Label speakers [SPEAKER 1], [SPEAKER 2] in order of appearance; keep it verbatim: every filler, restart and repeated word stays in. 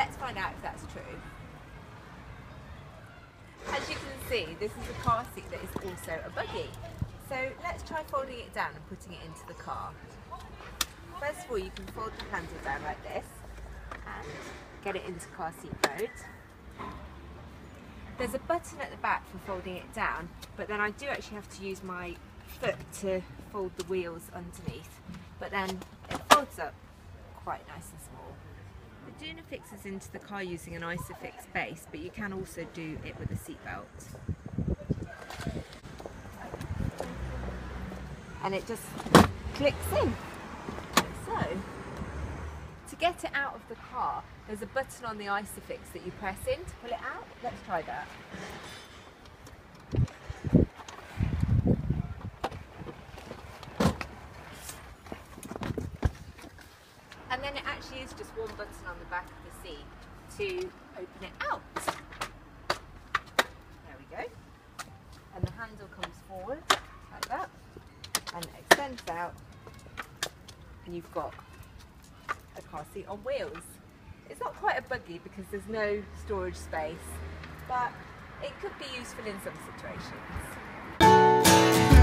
[SPEAKER 1] let's find out if that's true. As you can see, this is a car seat that is also a buggy. So let's try folding it down and putting it into the car. First of all, you can fold the handle down like this and get it into car seat mode. There's a button at the back for folding it down, but then I do actually have to use my foot to fold the wheels underneath, but then it folds up quite nice and small. The Duna fixes into the car using an Isofix base, but you can also do it with a seatbelt. And it just clicks in, like so. To get it out of the car, there's a button on the Isofix that you press in to pull it out. Let's try that. And then it actually is just one button on the back of the seat to open it out. There we go. And the handle comes forward like that and it extends out, and you've got a car seat on wheels. It's not quite a buggy because there's no storage space, but it could be useful in some situations.